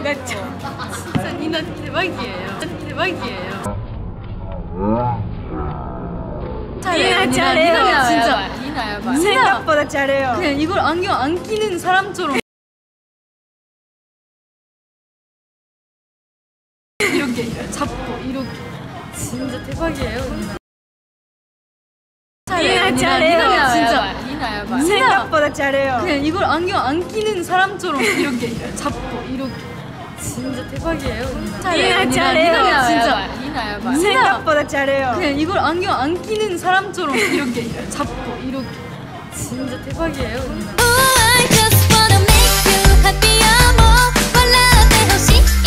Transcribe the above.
지나갔죠. 진짜 니나 대박이에요. 대박이에요. 니나 잘해요. 진짜. 니나야. 생각보다 잘해요. 그냥 이걸 안경 안 끼는 사람처럼 이렇게 잡고 이렇게. 진짜 대박이에요. 니나 잘해요. 진짜. 니나야. 생각보다 잘해요. 그냥 이걸 안경 안 끼는 사람처럼 이렇게 잡고 이렇게. 진짜 대박이에요. 니나 잘해요. 진짜. 니나야. 생각보다 잘해요. 그냥 이걸 안경 안 끼는 사람처럼 이렇게 잡고 이렇게. 진짜 대박이에요. I just wanna make you happy. I'm all